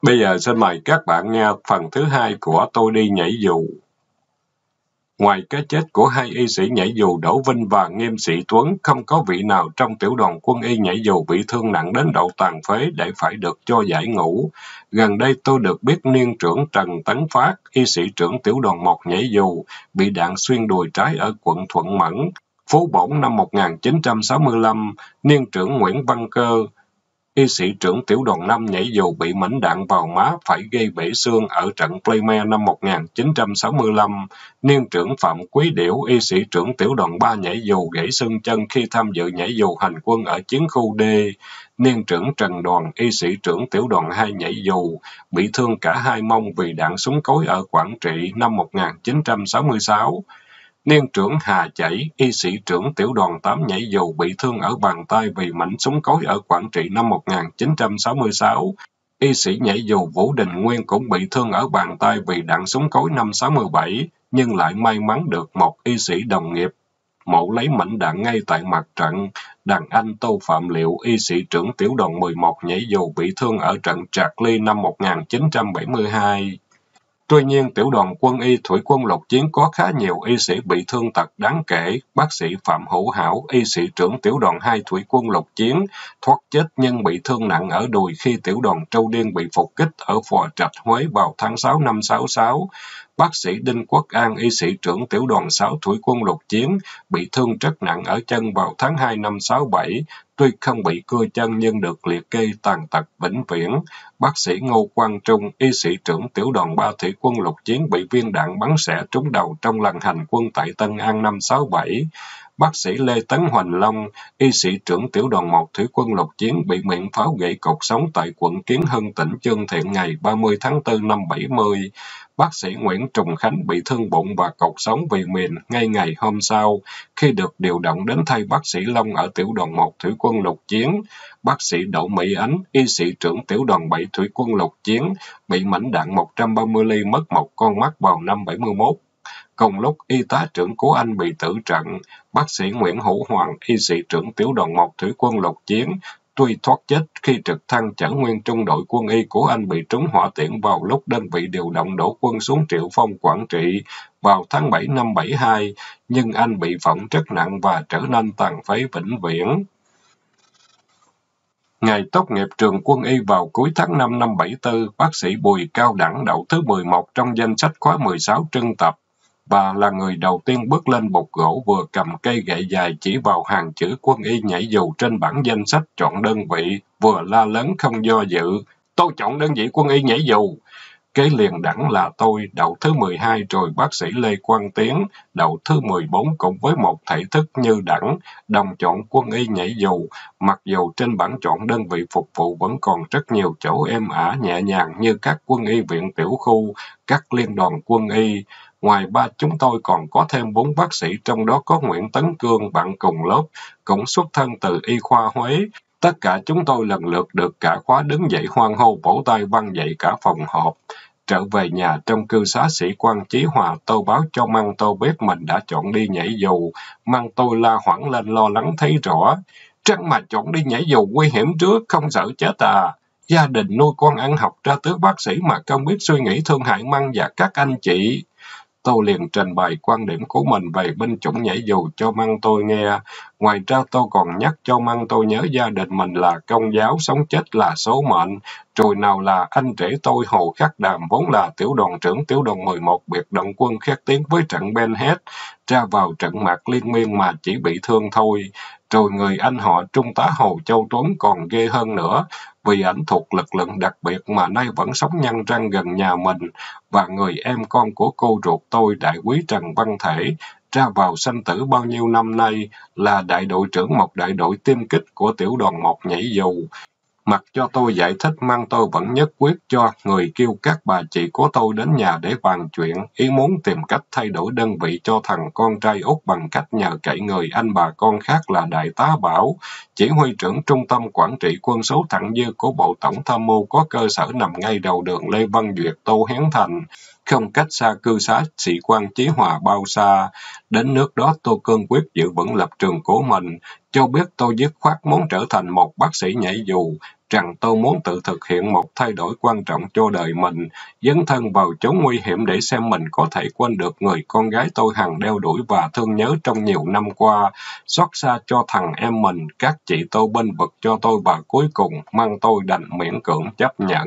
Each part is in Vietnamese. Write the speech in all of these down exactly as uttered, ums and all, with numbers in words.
Bây giờ xin mời các bạn nghe phần thứ hai của Tôi đi nhảy dù. Ngoài cái chết của hai y sĩ nhảy dù Đỗ Vinh và Nghiêm Sĩ Tuấn, không có vị nào trong tiểu đoàn quân y nhảy dù bị thương nặng đến độ tàn phế để phải được cho giải ngũ. Gần đây tôi được biết niên trưởng Trần Tấn Phát, y sĩ trưởng tiểu đoàn một nhảy dù, bị đạn xuyên đùi trái ở quận Thuận Mẫn, Phú Bổn năm một nghìn chín trăm sáu mươi lăm, niên trưởng Nguyễn Văn Cơ, y sĩ trưởng tiểu đoàn năm nhảy dù bị mảnh đạn vào má phải gây bể xương ở trận Playme năm một nghìn chín trăm sáu mươi lăm. Niên trưởng Phạm Quý Điểu, y sĩ trưởng tiểu đoàn ba nhảy dù gãy xương chân khi tham dự nhảy dù hành quân ở chiến khu D. Niên trưởng Trần Đoàn, y sĩ trưởng tiểu đoàn hai nhảy dù, bị thương cả hai mông vì đạn súng cối ở Quảng Trị năm một nghìn chín trăm sáu mươi sáu. Niên trưởng Hà Chảy, y sĩ trưởng tiểu đoàn tám nhảy dù bị thương ở bàn tay vì mảnh súng cối ở Quảng Trị năm một nghìn chín trăm sáu mươi sáu. Y sĩ nhảy dù Vũ Đình Nguyên cũng bị thương ở bàn tay vì đạn súng cối năm sáu mươi bảy, nhưng lại may mắn được một y sĩ đồng nghiệp mổ lấy mảnh đạn ngay tại mặt trận. Đàn anh Tô Phạm Liệu, y sĩ trưởng tiểu đoàn mười một nhảy dù bị thương ở trận Trạc Ly năm một nghìn chín trăm bảy mươi hai. Tuy nhiên, tiểu đoàn quân y Thủy quân lục chiến có khá nhiều y sĩ bị thương tật đáng kể. Bác sĩ Phạm Hữu Hảo, y sĩ trưởng tiểu đoàn hai Thủy quân lục chiến, thoát chết nhưng bị thương nặng ở đùi khi tiểu đoàn Trâu Điên bị phục kích ở Phò Trạch, Huế vào tháng sáu năm sáu sáu. Bác sĩ Đinh Quốc An, y sĩ trưởng tiểu đoàn sáu Thủy quân lục chiến, bị thương rất nặng ở chân vào tháng hai năm sáu bảy. Tuy không bị cưa chân nhưng được liệt kê tàn tật vĩnh viễn. Bác sĩ Ngô Quang Trung, y sĩ trưởng tiểu đoàn ba Thủy quân lục chiến, bị viên đạn bắn xẻ trúng đầu trong lần hành quân tại Tân An năm sáu bảy. Bác sĩ Lê Tấn Hoành Long, y sĩ trưởng tiểu đoàn một Thủy quân lục chiến, bị miệng pháo gãy cột sống tại quận Kiến Hưng, tỉnh Chương Thiện ngày ba mươi tháng tư năm bảy mươi. Bác sĩ Nguyễn Trùng Khánh bị thương bụng và cột sống vì mìn ngay ngày hôm sau, khi được điều động đến thay bác sĩ Long ở tiểu đoàn một Thủy quân lục chiến. Bác sĩ Đỗ Mỹ Ánh, y sĩ trưởng tiểu đoàn bảy Thủy quân lục chiến, bị mảnh đạn một trăm ba mươi ly mất một con mắt vào năm bảy mươi mốt. Cùng lúc y tá trưởng của anh bị tử trận. Bác sĩ Nguyễn Hữu Hoàng, y sĩ trưởng tiểu đoàn một Thủy quân lục chiến, tuy thoát chết khi trực thăng chở nguyên trung đội quân y của anh bị trúng hỏa tiễn vào lúc đơn vị điều động đổ quân xuống Triệu Phong, Quảng Trị vào tháng bảy năm bảy hai, nhưng anh bị phỏng rất nặng và trở nên tàn phế vĩnh viễn. Ngày tốt nghiệp trường quân y vào cuối tháng năm năm bảy tư, bác sĩ Bùi Cao Đẳng đậu thứ mười một trong danh sách khóa mười sáu trưng tập, và là người đầu tiên bước lên bục gỗ vừa cầm cây gậy dài chỉ vào hàng chữ quân y nhảy dù trên bảng danh sách chọn đơn vị, vừa la lớn không do dự: "Tôi chọn đơn vị quân y nhảy dù!" Kế liền Đẳng là tôi, đậu thứ mười hai, rồi bác sĩ Lê Quang Tiến, đậu thứ mười bốn cùng với một thể thức như Đẳng, đồng chọn quân y nhảy dù, mặc dù trên bảng chọn đơn vị phục vụ vẫn còn rất nhiều chỗ êm ả nhẹ nhàng như các quân y viện tiểu khu, các liên đoàn quân y. Ngoài ba chúng tôi còn có thêm bốn bác sĩ, trong đó có Nguyễn Tấn Cương, bạn cùng lớp, cũng xuất thân từ y khoa Huế. Tất cả chúng tôi lần lượt được cả khóa đứng dậy hoan hô vỗ tay vang dậy cả phòng họp. Trở về nhà trong cư xá sĩ quan Chí Hòa, tôi báo cho Măng Tô biết mình đã chọn đi nhảy dù. Măng tôi la hoảng lên lo lắng thấy rõ: "Trăng mà chọn đi nhảy dù nguy hiểm trước, không sợ chết à? Gia đình nuôi con ăn học ra tước bác sĩ mà không biết suy nghĩ thương hại Măng và các anh chị." Tôi liền trình bày quan điểm của mình về binh chủng nhảy dù cho Măng tôi nghe. Ngoài ra tôi còn nhắc cho Măng tôi nhớ gia đình mình là công giáo, sống chết là số mệnh. Rồi nào là anh rể tôi Hồ Khắc Đàm, vốn là tiểu đoàn trưởng tiểu đoàn mười một biệt động quân khét tiếng với trận Ben Hết, ra vào trận mạc liên miên mà chỉ bị thương thôi. Rồi người anh họ Trung tá Hồ Châu Tuấn còn ghê hơn nữa, vì ảnh thuộc lực lượng đặc biệt mà nay vẫn sống nhăn răng gần nhà mình. Và người em con của cô ruột tôi, đại úy Trần Văn Thể, ra vào sanh tử bao nhiêu năm nay, là đại đội trưởng một đại đội tiêm kích của tiểu đoàn một nhảy dù. Mặc cho tôi giải thích, Măng tôi vẫn nhất quyết cho người kêu các bà chị của tôi đến nhà để bàn chuyện, ý muốn tìm cách thay đổi đơn vị cho thằng con trai út bằng cách nhờ cậy người anh bà con khác là Đại tá Bảo, chỉ huy trưởng Trung tâm Quản trị quân số thặng dư của Bộ Tổng tham mưu, có cơ sở nằm ngay đầu đường Lê Văn Duyệt, Tô Hiến Thành, không cách xa cư xá sĩ quan Chí Hòa bao xa. Đến nước đó tôi cương quyết giữ vững lập trường của mình, cho biết tôi dứt khoát muốn trở thành một bác sĩ nhảy dù. rằng tôi muốn tự thực hiện một thay đổi quan trọng cho đời mình, dấn thân vào chốn nguy hiểm để xem mình có thể quên được người con gái tôi hằng đeo đuổi và thương nhớ trong nhiều năm qua, xót xa cho thằng em mình, các chị tôi bênh vực cho tôi và cuối cùng mang tôi đành miễn cưỡng chấp nhận.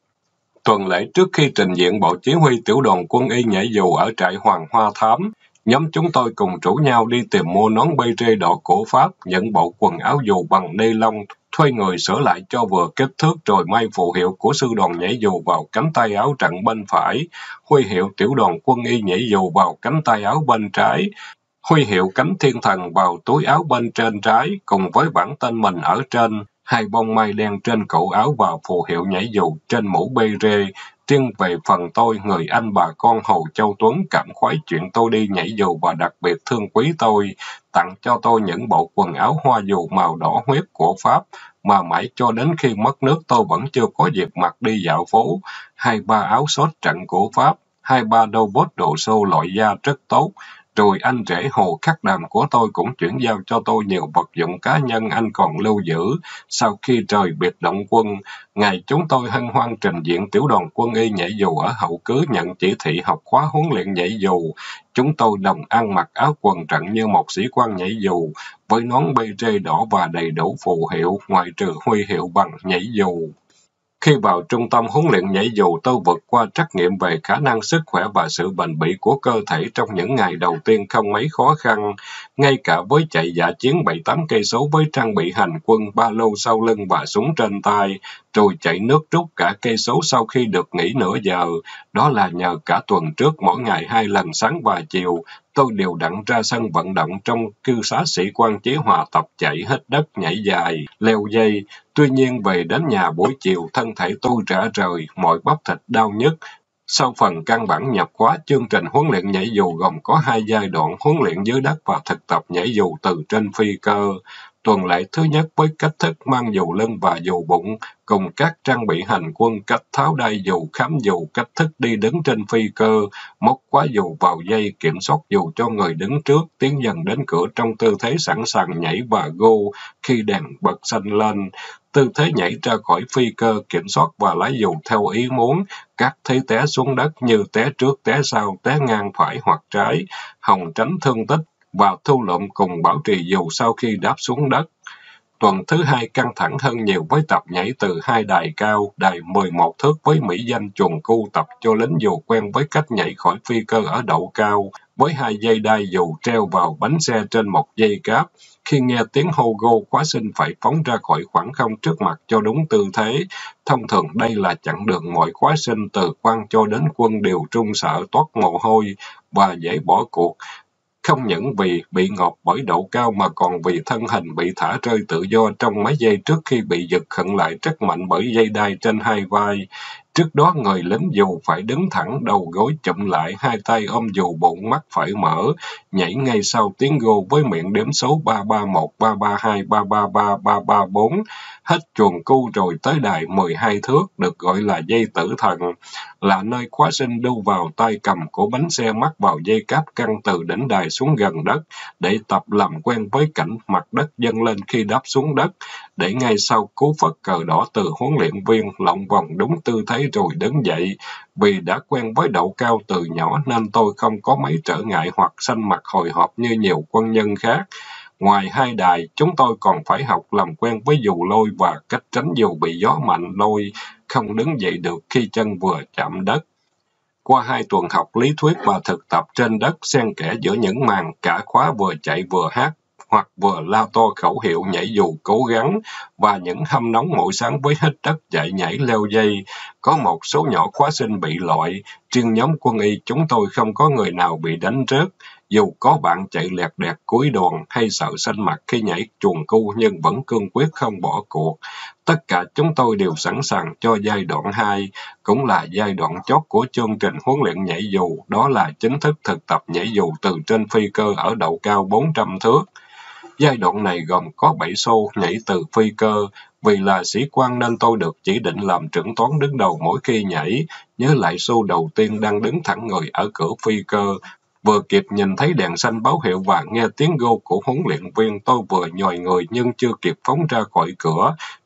Tuần lễ trước khi trình diện bộ chỉ huy tiểu đoàn quân y nhảy dù ở trại Hoàng Hoa Thám, nhóm chúng tôi cùng rủ nhau đi tìm mua nón bê rê đỏ cổ Pháp, những bộ quần áo dù bằng ni lông, thuê người sửa lại cho vừa kích thước rồi may phù hiệu của sư đoàn nhảy dù vào cánh tay áo trận bên phải, huy hiệu tiểu đoàn quân y nhảy dù vào cánh tay áo bên trái, huy hiệu cánh thiên thần vào túi áo bên trên trái, cùng với bản tên mình ở trên, hai bông mai đen trên cổ áo và phù hiệu nhảy dù trên mũ bê rê. Riêng về phần tôi, người anh bà con Hồ Châu Tuấn cảm khoái chuyện tôi đi nhảy dù và đặc biệt thương quý tôi, tặng cho tôi những bộ quần áo hoa dù màu đỏ huyết của Pháp, mà mãi cho đến khi mất nước tôi vẫn chưa có dịp mặc đi dạo phố. Hai ba áo sốt trận của Pháp, hai ba đôi bốt độ xô loại da rất tốt. Rồi anh rể Hồ Khắc Đàm của tôi cũng chuyển giao cho tôi nhiều vật dụng cá nhân anh còn lưu giữ. Sau khi trời biệt động quân, ngày chúng tôi hân hoan trình diện tiểu đoàn quân y nhảy dù ở hậu cứ nhận chỉ thị học khóa huấn luyện nhảy dù, chúng tôi đồng ăn mặc áo quần trận như một sĩ quan nhảy dù, với nón bê rê đỏ và đầy đủ phù hiệu, ngoại trừ huy hiệu bằng nhảy dù. Khi vào trung tâm huấn luyện nhảy dù, tôi vượt qua trắc nghiệm về khả năng sức khỏe và sự bền bỉ của cơ thể trong những ngày đầu tiên không mấy khó khăn. Ngay cả với chạy dã chiến bảy tám cây số với trang bị hành quân, ba lô sau lưng và súng trên tay, rồi chạy nước rút cả cây số sau khi được nghỉ nửa giờ. Đó là nhờ cả tuần trước mỗi ngày hai lần sáng và chiều, tôi đều đặn ra sân vận động trong cư xá sĩ quan Chí Hòa tập chạy hết đất, nhảy dài, leo dây. Tuy nhiên về đến nhà buổi chiều, thân thể tôi rã rời, mọi bắp thịt đau nhức. Sau phần căn bản nhập khóa, chương trình huấn luyện nhảy dù gồm có hai giai đoạn huấn luyện dưới đất và thực tập nhảy dù từ trên phi cơ. Tuần lễ thứ nhất với cách thức mang dù lưng và dù bụng, cùng các trang bị hành quân, cách tháo đai dù, khám dù, cách thức đi đứng trên phi cơ, móc khóa dù vào dây, kiểm soát dù cho người đứng trước, tiến dần đến cửa trong tư thế sẵn sàng nhảy và go khi đèn bật xanh lên. Tư thế nhảy ra khỏi phi cơ, kiểm soát và lái dù theo ý muốn, các thế té xuống đất như té trước, té sau, té ngang phải hoặc trái, hòng tránh thương tích, và thu lượm cùng bảo trì dù sau khi đáp xuống đất. Tuần thứ hai căng thẳng hơn nhiều với tập nhảy từ hai đài cao, đài mười một thước với mỹ danh chuồn cu tập cho lính dù quen với cách nhảy khỏi phi cơ ở độ cao, với hai dây đai dù treo vào bánh xe trên một dây cáp. Khi nghe tiếng hô gô, khóa sinh phải phóng ra khỏi khoảng không trước mặt cho đúng tư thế. Thông thường đây là chặng đường mọi khóa sinh từ quan cho đến quân đều trung sợ, toát mồ hôi và dễ bỏ cuộc. Không những vì bị ngộp bởi độ cao mà còn vì thân hình bị thả rơi tự do trong mấy giây trước khi bị giật khựng lại rất mạnh bởi dây đai trên hai vai. Trước đó người lính dù phải đứng thẳng, đầu gối chụm lại, hai tay ôm dù bụng, mắt phải mở, nhảy ngay sau tiếng gô với miệng đếm số ba ba một, ba ba hai, ba ba ba, ba ba bốn. Hết chuồn cu rồi tới đài mười hai thước, được gọi là dây tử thần, là nơi khóa sinh đu vào tay cầm của bánh xe mắc vào dây cáp căng từ đỉnh đài xuống gần đất, để tập làm quen với cảnh mặt đất dâng lên khi đáp xuống đất, để ngay sau cú phất cờ đỏ từ huấn luyện viên lộn vòng đúng tư thế rồi đứng dậy. Vì đã quen với độ cao từ nhỏ nên tôi không có mấy trở ngại hoặc xanh mặt hồi hộp như nhiều quân nhân khác. Ngoài hai đài, chúng tôi còn phải học làm quen với dù lôi và cách tránh dù bị gió mạnh lôi, không đứng dậy được khi chân vừa chạm đất. Qua hai tuần học lý thuyết và thực tập trên đất, xen kẽ giữa những màn cả khóa vừa chạy vừa hát, hoặc vừa lao to khẩu hiệu nhảy dù cố gắng, và những hâm nóng mỗi sáng với hít đất chạy nhảy leo dây, có một số nhỏ khóa sinh bị loại. Riêng nhóm quân y chúng tôi không có người nào bị đánh rớt, dù có bạn chạy lẹt đẹt cuối đoàn hay sợ xanh mặt khi nhảy chuồn cu nhưng vẫn cương quyết không bỏ cuộc. Tất cả chúng tôi đều sẵn sàng cho giai đoạn hai, cũng là giai đoạn chót của chương trình huấn luyện nhảy dù, đó là chính thức thực tập nhảy dù từ trên phi cơ ở độ cao bốn trăm thước. Giai đoạn này gồm có bảy xô nhảy từ phi cơ. Vì là sĩ quan nên tôi được chỉ định làm trưởng toán đứng đầu mỗi khi nhảy. Nhớ lại xô đầu tiên đang đứng thẳng người ở cửa phi cơ. Vừa kịp nhìn thấy đèn xanh báo hiệu và nghe tiếng gô của huấn luyện viên, tôi vừa nhòi người nhưng chưa kịp phóng ra khỏi cửa,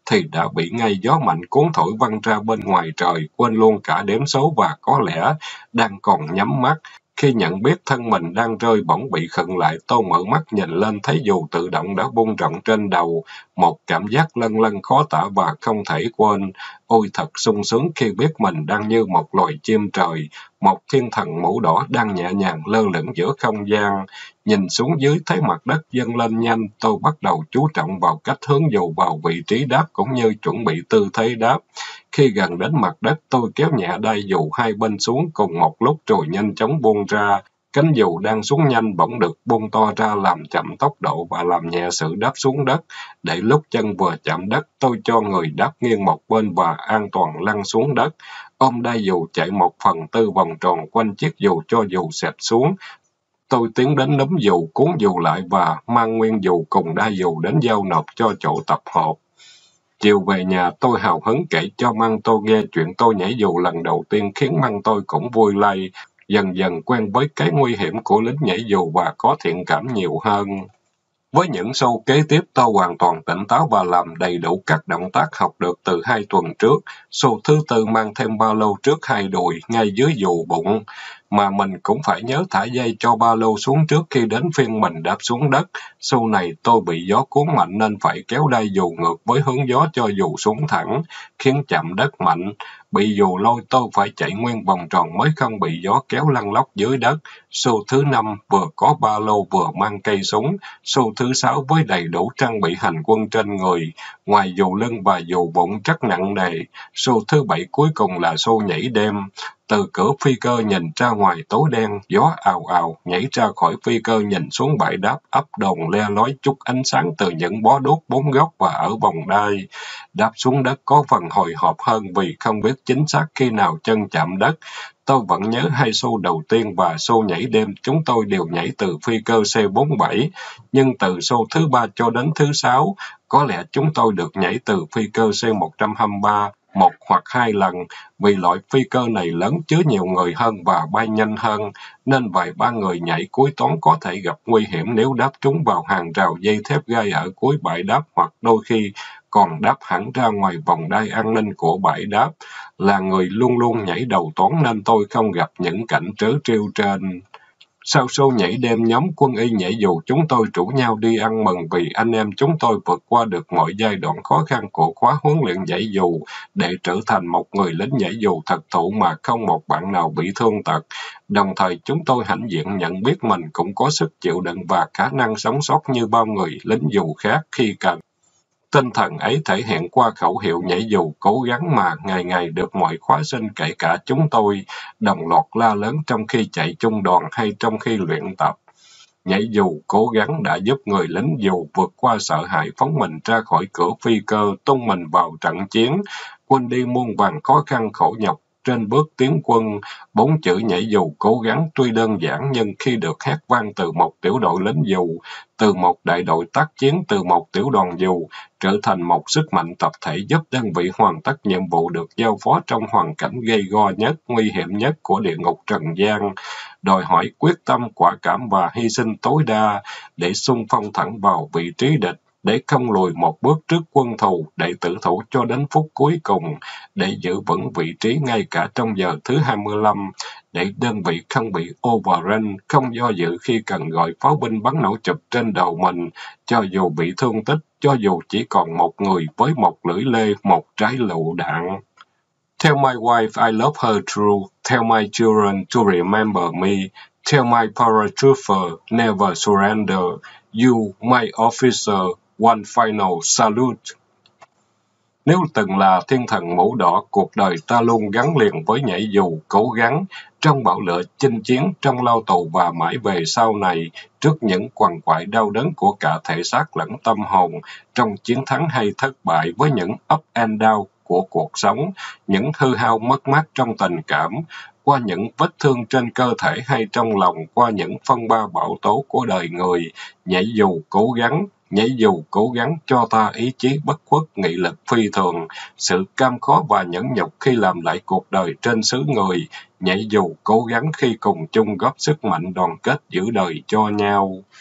thì đã bị ngay gió mạnh cuốn thổi văng ra bên ngoài trời, quên luôn cả đếm số và có lẽ đang còn nhắm mắt. Khi nhận biết thân mình đang rơi bỗng bị khựng lại, tôi mở mắt nhìn lên thấy dù tự động đã bung rộng trên đầu. Một cảm giác lâng lâng khó tả và không thể quên. Ôi thật sung sướng khi biết mình đang như một loài chim trời, một thiên thần mũ đỏ đang nhẹ nhàng lơ lửng giữa không gian. Nhìn xuống dưới thấy mặt đất dâng lên nhanh, tôi bắt đầu chú trọng vào cách hướng dù vào vị trí đáp cũng như chuẩn bị tư thế đáp. Khi gần đến mặt đất, tôi kéo nhẹ đai dù hai bên xuống cùng một lúc rồi nhanh chóng buông ra. Cánh dù đang xuống nhanh bỗng được buông to ra làm chậm tốc độ và làm nhẹ sự đáp xuống đất. Để lúc chân vừa chạm đất, tôi cho người đáp nghiêng một bên và an toàn lăn xuống đất. Ôm đai dù chạy một phần tư vòng tròn quanh chiếc dù cho dù xẹp xuống. Tôi tiến đến núm dù, cuốn dù lại và mang nguyên dù cùng đai dù đến giao nộp cho chỗ tập hợp. Chiều về nhà, tôi hào hứng kể cho Măng tôi nghe chuyện tôi nhảy dù lần đầu tiên khiến Măng tôi cũng vui lây. Dần dần quen với cái nguy hiểm của lính nhảy dù và có thiện cảm nhiều hơn. Với những show kế tiếp, tôi hoàn toàn tỉnh táo và làm đầy đủ các động tác học được từ hai tuần trước. Show thứ tư mang thêm ba lô trước hai đùi, ngay dưới dù bụng. Mà mình cũng phải nhớ thả dây cho ba lô xuống trước khi đến phiên mình đáp xuống đất. Show này tôi bị gió cuốn mạnh nên phải kéo đai dù ngược với hướng gió cho dù xuống thẳng, khiến chạm đất mạnh. Bị dù lôi tôi phải chạy nguyên vòng tròn mới không bị gió kéo lăn lóc dưới đất. Show thứ năm vừa có ba lô vừa mang cây súng. Show thứ sáu với đầy đủ trang bị hành quân trên người, ngoài dù lưng và dù bụng rất nặng nề. Show thứ bảy cuối cùng là show nhảy đêm. Từ cửa phi cơ nhìn ra ngoài tối đen, gió ào ào, nhảy ra khỏi phi cơ nhìn xuống bãi đáp ấp đồn le lói chút ánh sáng từ những bó đuốc bốn góc và ở vòng đai. Đáp xuống đất có phần hồi hộp hơn vì không biết chính xác khi nào chân chạm đất. Tôi vẫn nhớ hai show đầu tiên và show nhảy đêm chúng tôi đều nhảy từ phi cơ C bốn bảy, nhưng từ show thứ ba cho đến thứ sáu, có lẽ chúng tôi được nhảy từ phi cơ C một hai ba một hoặc hai lần, vì loại phi cơ này lớn chứa nhiều người hơn và bay nhanh hơn, nên vài ba người nhảy cuối toán có thể gặp nguy hiểm nếu đáp trúng vào hàng rào dây thép gai ở cuối bãi đáp hoặc đôi khi còn đáp hẳn ra ngoài vòng đai an ninh của bãi đáp. Là người luôn luôn nhảy đầu toán nên tôi không gặp những cảnh trớ trêu trên. Sau show nhảy đêm, nhóm quân y nhảy dù chúng tôi rủ nhau đi ăn mừng vì anh em chúng tôi vượt qua được mọi giai đoạn khó khăn của khóa huấn luyện nhảy dù để trở thành một người lính nhảy dù thật thụ mà không một bạn nào bị thương tật. Đồng thời chúng tôi hãnh diện nhận biết mình cũng có sức chịu đựng và khả năng sống sót như bao người lính dù khác khi cần. Tinh thần ấy thể hiện qua khẩu hiệu nhảy dù cố gắng mà ngày ngày được mọi khóa sinh kể cả chúng tôi đồng loạt la lớn trong khi chạy chung đoàn hay trong khi luyện tập. Nhảy dù cố gắng đã giúp người lính dù vượt qua sợ hãi phóng mình ra khỏi cửa phi cơ, tung mình vào trận chiến, quên đi muôn vàn khó khăn khổ nhọc. Trên bước tiến quân, bốn chữ nhảy dù cố gắng tuy đơn giản nhưng khi được hét vang từ một tiểu đội lính dù, từ một đại đội tác chiến, từ một tiểu đoàn dù, trở thành một sức mạnh tập thể giúp đơn vị hoàn tất nhiệm vụ được giao phó trong hoàn cảnh gây go nhất, nguy hiểm nhất của địa ngục trần gian, đòi hỏi quyết tâm, quả cảm và hy sinh tối đa để xung phong thẳng vào vị trí địch, để không lùi một bước trước quân thù, để tử thủ cho đến phút cuối cùng, để giữ vững vị trí ngay cả trong giờ thứ hai mươi lăm, để đơn vị không bị overrun, không do dự khi cần gọi pháo binh bắn nổ chụp trên đầu mình, cho dù bị thương tích, cho dù chỉ còn một người với một lưỡi lê, một trái lựu đạn. Tell my wife I love her true, tell my children to remember me, tell my paratrooper never surrender, you, my officer, one final salute. Nếu từng là thiên thần mũ đỏ, cuộc đời ta luôn gắn liền với nhảy dù, cố gắng, trong bão lửa chinh chiến, trong lao tù và mãi về sau này, trước những quằn quại đau đớn của cả thể xác lẫn tâm hồn, trong chiến thắng hay thất bại với những up and down của cuộc sống, những hư hao mất mát trong tình cảm, qua những vết thương trên cơ thể hay trong lòng, qua những phong ba bão tố của đời người, nhảy dù cố gắng, nhảy dù cố gắng cho ta ý chí bất khuất, nghị lực phi thường, sự cam khó và nhẫn nhục khi làm lại cuộc đời trên xứ người, nhảy dù cố gắng khi cùng chung góp sức mạnh đoàn kết giữ đời cho nhau.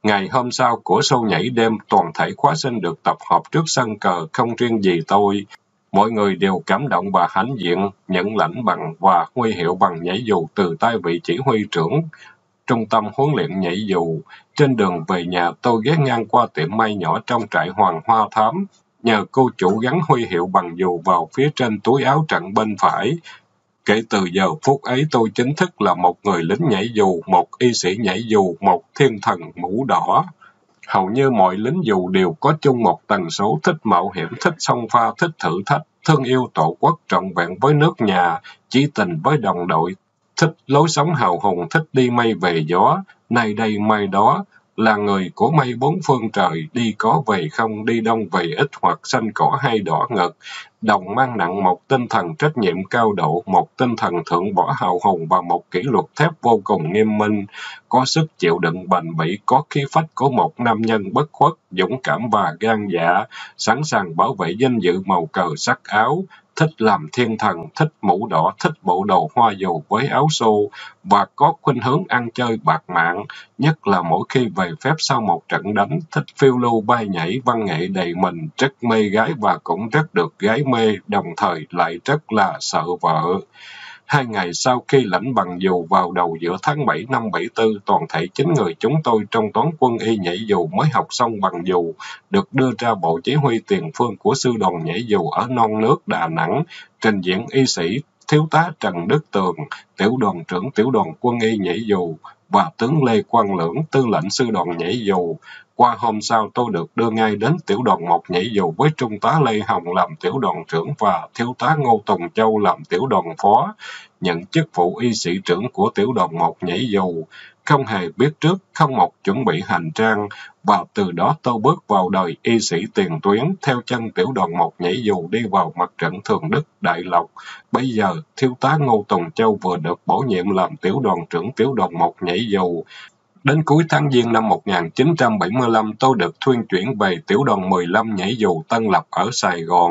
Ngày hôm sau của show nhảy đêm, toàn thể khóa sinh được tập hợp trước sân cờ, không riêng gì tôi. Mọi người đều cảm động và hãnh diện, nhận lãnh bằng và huy hiệu bằng nhảy dù từ tay vị chỉ huy trưởng trung tâm huấn luyện nhảy dù. Trên đường về nhà, tôi ghé ngang qua tiệm may nhỏ trong trại Hoàng Hoa Thám, nhờ cô chủ gắn huy hiệu bằng dù vào phía trên túi áo trặn bên phải. Kể từ giờ phút ấy, tôi chính thức là một người lính nhảy dù, một y sĩ nhảy dù, một thiên thần mũ đỏ. Hầu như mọi lính dù đều có chung một tần số thích mạo hiểm, thích xông pha, thích thử thách, thương yêu tổ quốc, trọn vẹn với nước nhà, chí tình với đồng đội, thích lối sống hào hùng, thích đi mây về gió, nay đây mai đó, là người của mây bốn phương trời, đi có về không, đi đông về ít hoặc xanh cỏ hay đỏ ngực. Đồng mang nặng một tinh thần trách nhiệm cao độ, một tinh thần thượng võ hào hùng và một kỷ luật thép vô cùng nghiêm minh, có sức chịu đựng bền bỉ, có khí phách của một nam nhân bất khuất, dũng cảm và gan dạ, sẵn sàng bảo vệ danh dự màu cờ sắc áo, thích làm thiên thần, thích mũ đỏ, thích bộ đồ hoa dù với áo xô, và có khuynh hướng ăn chơi bạc mạng, nhất là mỗi khi về phép sau một trận đánh, thích phiêu lưu bay nhảy, văn nghệ đầy mình, rất mê gái và cũng rất được gái mê, đồng thời lại rất là sợ vợ. Hai ngày sau khi lãnh bằng dù vào đầu giữa tháng bảy năm bảy tư, toàn thể chín người chúng tôi trong toán quân y nhảy dù mới học xong bằng dù, được đưa ra bộ chỉ huy tiền phương của sư đoàn nhảy dù ở non nước Đà Nẵng, trình diễn y sĩ thiếu tá Trần Đức Tường, tiểu đoàn trưởng tiểu đoàn quân y nhảy dù, và tướng Lê Quang Lưỡng, tư lệnh sư đoàn nhảy dù. Qua hôm sau, tôi được đưa ngay đến tiểu đoàn một nhảy dù với trung tá Lê Hồng làm tiểu đoàn trưởng và thiếu tá Ngô Tùng Châu làm tiểu đoàn phó, nhận chức vụ y sĩ trưởng của tiểu đoàn một nhảy dù. Không hề biết trước, không một chuẩn bị hành trang, và từ đó tôi bước vào đời y sĩ tiền tuyến, theo chân tiểu đoàn một nhảy dù đi vào mặt trận Thường Đức, Đại Lộc. Bây giờ, thiếu tá Ngô Tùng Châu vừa được bổ nhiệm làm tiểu đoàn trưởng tiểu đoàn một nhảy dù. Đến cuối tháng Giêng năm một nghìn chín trăm bảy mươi lăm, tôi được thuyên chuyển về tiểu đoàn mười lăm nhảy dù Tân Lập ở Sài Gòn.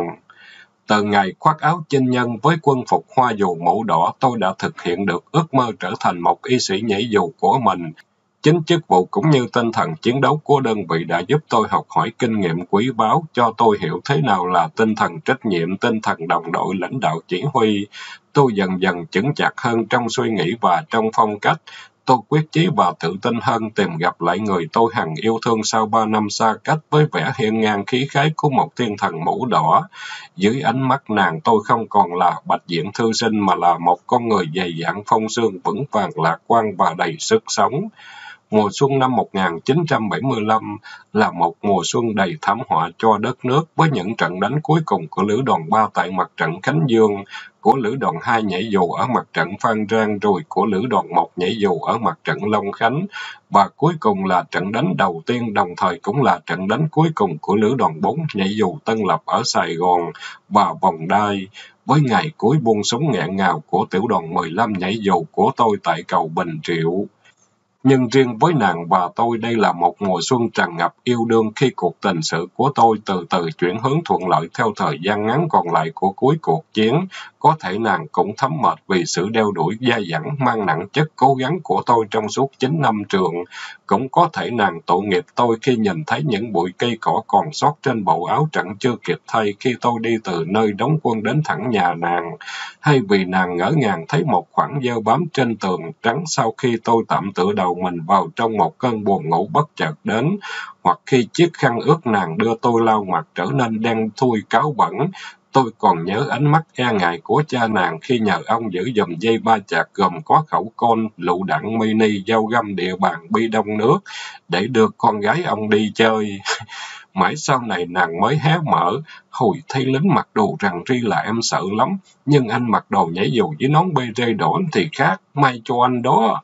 Từ ngày khoác áo chinh nhân với quân phục hoa dù màu đỏ, tôi đã thực hiện được ước mơ trở thành một y sĩ nhảy dù của mình. Chính chức vụ cũng như tinh thần chiến đấu của đơn vị đã giúp tôi học hỏi kinh nghiệm quý báu, cho tôi hiểu thế nào là tinh thần trách nhiệm, tinh thần đồng đội lãnh đạo chỉ huy. Tôi dần dần chững chạc hơn trong suy nghĩ và trong phong cách. Tôi quyết chí và tự tin hơn tìm gặp lại người tôi hằng yêu thương sau ba năm xa cách với vẻ hiên ngang khí khái của một thiên thần mũ đỏ. Dưới ánh mắt nàng, tôi không còn là bạch diện thư sinh mà là một con người dày dặn phong sương vững vàng lạc quan và đầy sức sống. Mùa xuân năm một nghìn chín trăm bảy mươi lăm là một mùa xuân đầy thảm họa cho đất nước với những trận đánh cuối cùng của Lữ đoàn ba tại mặt trận Khánh Dương, của Lữ đoàn hai nhảy dù ở mặt trận Phan Rang, rồi của Lữ đoàn một nhảy dù ở mặt trận Long Khánh, và cuối cùng là trận đánh đầu tiên đồng thời cũng là trận đánh cuối cùng của Lữ đoàn bốn nhảy dù Tân Lập ở Sài Gòn và Vòng Đai, với ngày cuối buông súng nghẹn ngào của tiểu đoàn mười lăm nhảy dù của tôi tại cầu Bình Triệu. Nhưng riêng với nàng và tôi, đây là một mùa xuân tràn ngập yêu đương khi cuộc tình sự của tôi từ từ chuyển hướng thuận lợi theo thời gian ngắn còn lại của cuối cuộc chiến. Có thể nàng cũng thấm mệt vì sự đeo đuổi dai dẳng mang nặng chất cố gắng của tôi trong suốt chín năm trường. Cũng có thể nàng tội nghiệp tôi khi nhìn thấy những bụi cây cỏ còn sót trên bộ áo trận chưa kịp thay khi tôi đi từ nơi đóng quân đến thẳng nhà nàng. Hay vì nàng ngỡ ngàng thấy một khoảng dơ bám trên tường trắng sau khi tôi tạm tựa đầu mình vào trong một cơn buồn ngủ bất chợt đến, hoặc khi chiếc khăn ướt nàng đưa tôi lau mặt trở nên đen thui cáo bẩn. Tôi còn nhớ ánh mắt e ngại của cha nàng khi nhờ ông giữ giùm dây ba chạc gồm có khẩu côn, lựu đạn mini, dao găm địa bàn, bi đông nước, để đưa con gái ông đi chơi. Mãi sau này nàng mới hé mở, hồi thấy lính mặc đồ rằn ri là em sợ lắm, nhưng anh mặc đồ nhảy dù với nón bê rê đỏ thì khác, may cho anh đó.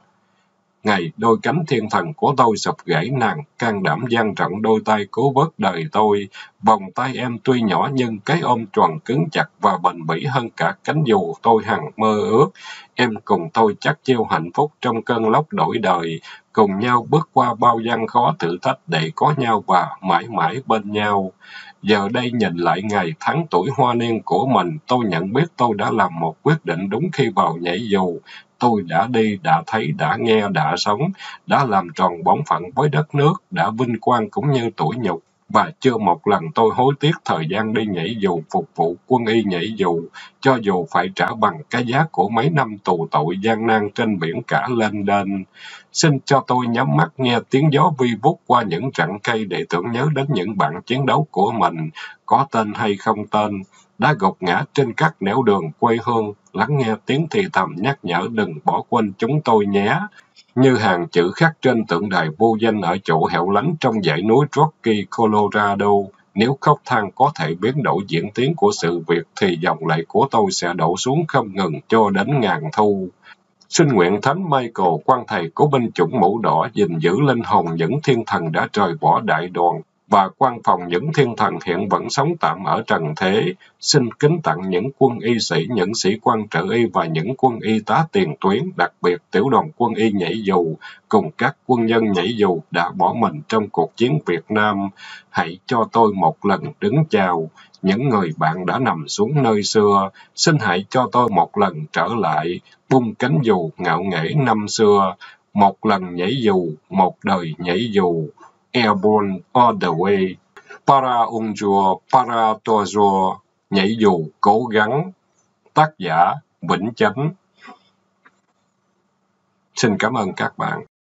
Ngày đôi cánh thiên thần của tôi sụp gãy, nàng can đảm dang rộng đôi tay cứu vớt đời tôi. Vòng tay em tuy nhỏ nhưng cái ôm tròn cứng chặt và bền bỉ hơn cả cánh dù tôi hằng mơ ước. Em cùng tôi chắc chiêu hạnh phúc trong cơn lốc đổi đời, cùng nhau bước qua bao gian khó thử thách để có nhau và mãi mãi bên nhau. Giờ đây nhìn lại ngày tháng tuổi hoa niên của mình, tôi nhận biết tôi đã làm một quyết định đúng khi vào nhảy dù. Tôi đã đi, đã thấy, đã nghe, đã sống, đã làm tròn bổn phận với đất nước, đã vinh quang cũng như tủi nhục. Và chưa một lần tôi hối tiếc thời gian đi nhảy dù phục vụ quân y nhảy dù, cho dù phải trả bằng cái giá của mấy năm tù tội gian nan trên biển cả lên đên. Xin cho tôi nhắm mắt nghe tiếng gió vi vút qua những rặng cây để tưởng nhớ đến những bạn chiến đấu của mình, có tên hay không tên, đã gục ngã trên các nẻo đường quê hương, lắng nghe tiếng thì thầm nhắc nhở đừng bỏ quên chúng tôi nhé. Như hàng chữ khắc trên tượng đài vô danh ở chỗ hẻo lánh trong dãy núi Rocky, Colorado. Nếu khóc than có thể biến đổi diễn tiến của sự việc, thì dòng lệ của tôi sẽ đổ xuống không ngừng cho đến ngàn thu. Xin nguyện Thánh Michael, quan thầy của binh chủng mũ đỏ, gìn giữ linh hồn những thiên thần đã rời bỏ đại đoàn, và quan phòng những thiên thần hiện vẫn sống tạm ở trần thế. Xin kính tặng những quân y sĩ, những sĩ quan trợ y và những quân y tá tiền tuyến, đặc biệt tiểu đoàn quân y nhảy dù, cùng các quân nhân nhảy dù đã bỏ mình trong cuộc chiến Việt Nam. Hãy cho tôi một lần đứng chào những người bạn đã nằm xuống nơi xưa. Xin hãy cho tôi một lần trở lại, bung cánh dù ngạo nghễ năm xưa. Một lần nhảy dù, một đời nhảy dù. Airborne all the way. Para un jour, para toujours. Nhảy dù, cố gắng. Tác giả, Vĩnh Chánh. Xin cảm ơn các bạn.